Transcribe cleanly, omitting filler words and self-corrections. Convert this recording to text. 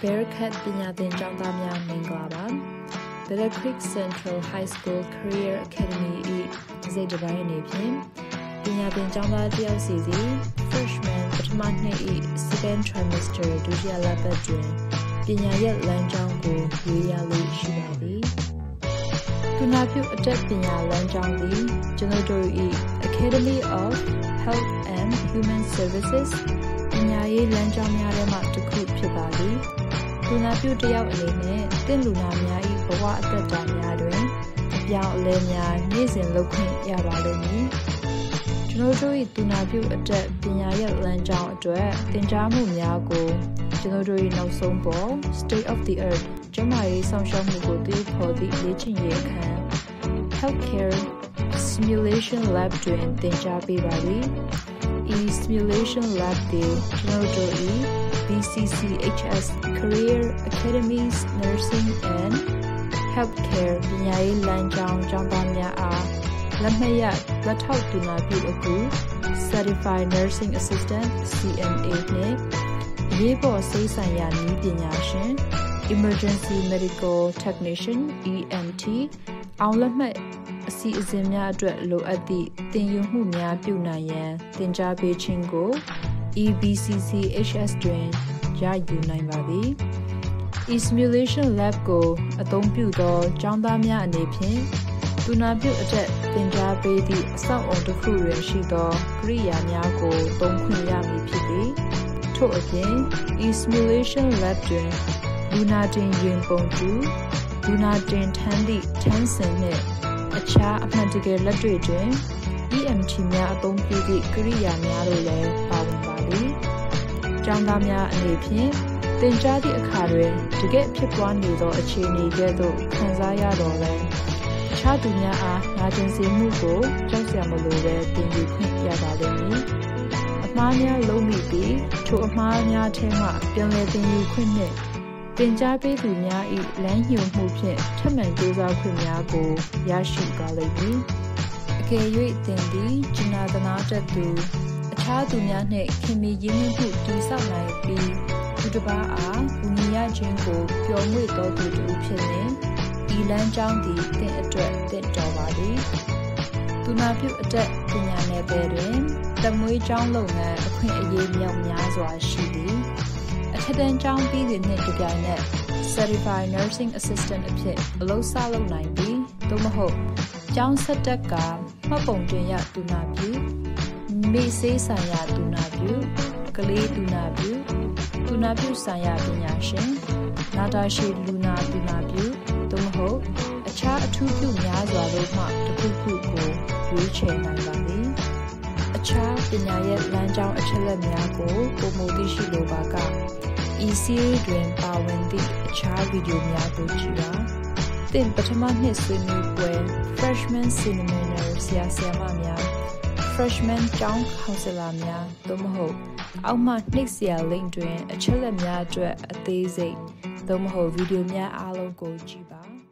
Bearcat ပညာသင်ကျောင်းသားများမင်္ဂလာပါ Bear Creek Central High School Career Academy ၏တစိမ့်တစ်ပိုင်းအနေဖြင့်ပညာသင်ကျောင်းသားတစ်ယောက်စီစီ Freshman ပထမနှစ်၏ Second Trimester ဒုတိယလပတ်တွင်ပညာရပ်လမ်းကြောင်းကိုရွေးရလို့ရှိပါသည်သူနာပြုအတတ်ပညာလမ်းကြောင်းသည်ကျွန်တော်တို့၏ Academy of Health and Human Services ပညာရေးလမ်းကြောင်းများထဲမှတစ်ခုဖြစ်ပါသည်လူနာပြုတစ်ယောက်အနေနဲ့တင့်လူနာများ၏ဘဝအသက်တာများတွင်အပြောင်းအလဲများနေ့စဉ်လုပ်ခွင့်ရပါလိမ့်မည်ကျွန်တော်တို့၏လူနာပြုအတတ်ပညာရပ်လမ်းကြောင်းအတွက်သင်ကြားမှုများကိုကျွန်တော်တို့၏နောက်ဆုံးပေါ် State of the Art ကျန်းမာရေးဆောင်ရှောက်မှုကိုသိဖို့သည့်လေ့ကျင့်ရေးအခန်း Healthcare Simulation Lab တွင်သင်ကြားပေးပါသည်ဤ Simulation Lab သည်ကျွန်တော်တို့၏BCCHS Career Academies Nursing and Healthcare ပညာရေးလမ်းကြောင်းကျောင်းသားများအားလက်မှတ်ရလက်ထောက်သူနာပြုအကူ Certified Nursing Assistant CNA နှင့်ရေးပေါ်ဆေးဆိုင်ရာနည်းပညာရှင် Emergency Medical Technician EMT အောင်လက်မှတ်အစီအစဉ်များအတွက်လိုအပ်သည့်သင်ယူမှုများပြုနိုင်ရန်သင်ကြားပေးခြင်းကိုEBCCHS တွင်ရယူနိုင်ပါသည်။ E-Simulation Lab ကိုအသုံးပြုသောကျောင်းသားများအနေဖြင့်သူနာပြုအထက်သင်ကြားပေးသည့်အဆောက်အုံတစ်ခုတွင်ရှိသောကိရိယာများကိုသုံးခွင့်ရမည်ဖြစ်သည်။ထို့အပြင် E-Simulation Lab တွင်လူနာတင်ရင်ပုံတူလူနာတင်ထမ်းသည့်ထမ်းစင်နှင့်အခြားအမှန်တကယ်လက်တွေ့တွင် EMT များအသုံးပြုသည့်ကိရိယာများတို့လည်းပါဝင်ပါသည်။ကျောင်းသားများအနေဖြင့်သင်ကြားသည့်အခါတွင်တကယ်ဖြစ်ပွားနေသောအခြေအနေကဲ့သို့ခံစားရတော့လဲအခြားသူများအားနာကျင်စေမှုကိုကြောက်စရာမလိုဘဲသင်ယူခွင့်ရပါလိမ့်မည်။အမှားများလုံးမိပြီးထိုအမှားများထဲမှပြန်လည်သင်ယူခွင့်နှင့်သင်ကြားပေးသူများ၏လမ်းညွှန်မှုဖြင့်ထပ်မံကြိုးစားခွင့်များကိုရရှိပါလိမ့်မည်။အကယ်၍သင်သည်ကျင်နာသနာတတ်သူအခြားသူများနှင့်ခင်မီရင်းနှီးမှုတည်ဆောက်နိုင်ပြီးသူတစ်ပါးအားဘူညီရခြင်းကိုပျော်မွေ့သောသူတစ်ဦးဖြစ်လျှင်ဤလမ်းကြောင်းသည်သင်အတွက်သင့်တော်ပါသည်သူနာပြုအတတ်ပညာနယ်ပယ်တွင်တမွေးကျောင်းလုပ်ငန်းအခွင့်အရေးမြောက်များစွာရှိသည်အထက်တန်းကျောင်းပြီးသည့်နှစ်တစ်ပြိုင်နက် Certified Nursing Assistant အဖြစ်အလုပ်စလုပ်နိုင်ပြီးသို့မဟုတ်ကျောင်းဆက်တက်ကမှတ်ပုံတင်ရသူနာပြုမိဆေးဆိုင်ရာသူနာပြုကလေးသူနာပြုဆိုင်ရာပညာရှင်နာတာရှည်လူနာသူနာပြုသို့မဟုတ်အခြားအထူးပြုများစွာတို့မှတစ်ခုခုကိုရွေးချယ်နိုင်ပါသည်အခြားပညာရေးလမ်းကြောင်းအချက်အလက်များကိုပုံမသိရှိလိုပါကဤ series တွင်ပါဝင်သည့်အခြားဗီဒီယိုများကိုကြည့်ပါသင်ပထမနှစ်ဆွေးနွေးပွဲ Freshman Seminar ဆရာဆရာမများ Freshman ကျောင်း Counselor များသို့မဟုတ်အောက်မှနှိပ်စရာ link တွင်အချက်အလက်များအတွက်အသေးစိတ်သို့မဟုတ်ဗီဒီယိုများအားလုံးကိုကြည့်ပါ